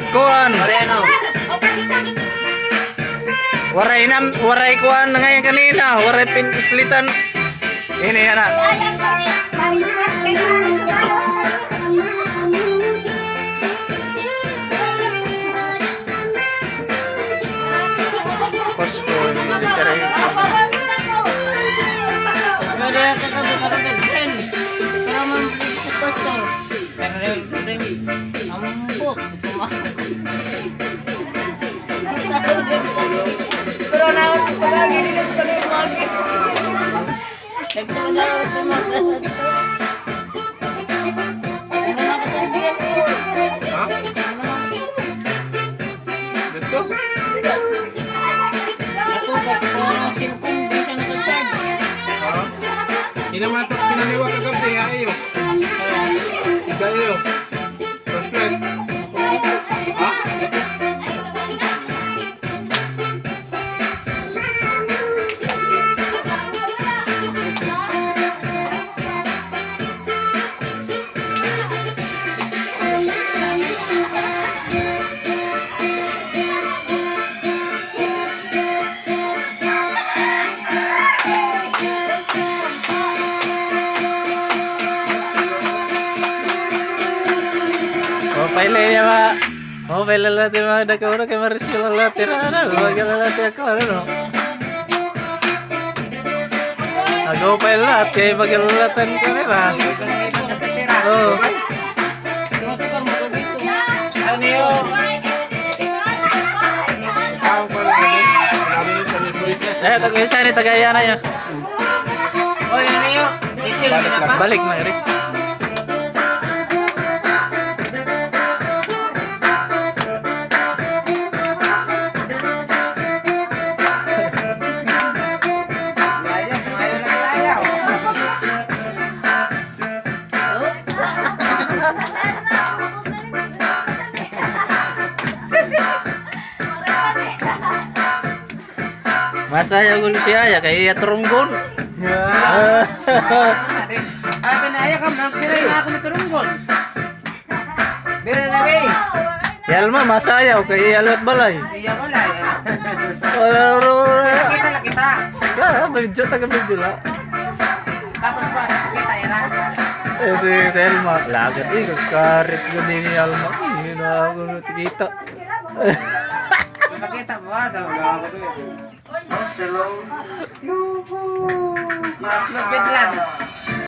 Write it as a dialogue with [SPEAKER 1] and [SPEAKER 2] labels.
[SPEAKER 1] kuan.
[SPEAKER 2] Mariano.
[SPEAKER 1] Waray kuan ngayon kanina, waray pinuslitan. Ini anak. Posko ini sering.
[SPEAKER 2] Ada yang kata-kata naman posto. Sering ambok kumah. Pero naon lagi dito sa market. Nagsunod sa market.
[SPEAKER 1] Betul.
[SPEAKER 2] Ako ba cellphone di siya naka-charge.
[SPEAKER 3] Hindi naman ito pinaniwa kagabi, ayo. Tiga ayo. Perfect. Ha?
[SPEAKER 1] Pele ya pak. Oh pele latih mah ada kau orang kemarin sih latih ada, bagi latih aku ada no. Aku pele latih bagi latih kamera. Oh. Tak bisa nih tagayan aja.
[SPEAKER 2] Oh ini yuk.
[SPEAKER 1] Balik Mary. Masa ya gul siya ya kayak terunggun.
[SPEAKER 3] Ay, pinaya ka, sila yung ako naturunggon.
[SPEAKER 2] Bira na be.
[SPEAKER 1] Yalma masa ya kayak alat balay.
[SPEAKER 3] Iya mo lang.
[SPEAKER 1] Wala
[SPEAKER 3] Kita na kita.
[SPEAKER 1] medyo taga medyo la.
[SPEAKER 3] Tapos ba, kita era.
[SPEAKER 1] Di Telma lagat karit gani ni Alma. Ini na ako kita.
[SPEAKER 3] Nakita mo ba sa mga ako to? Hello. Yuhu. Maglagyan lang.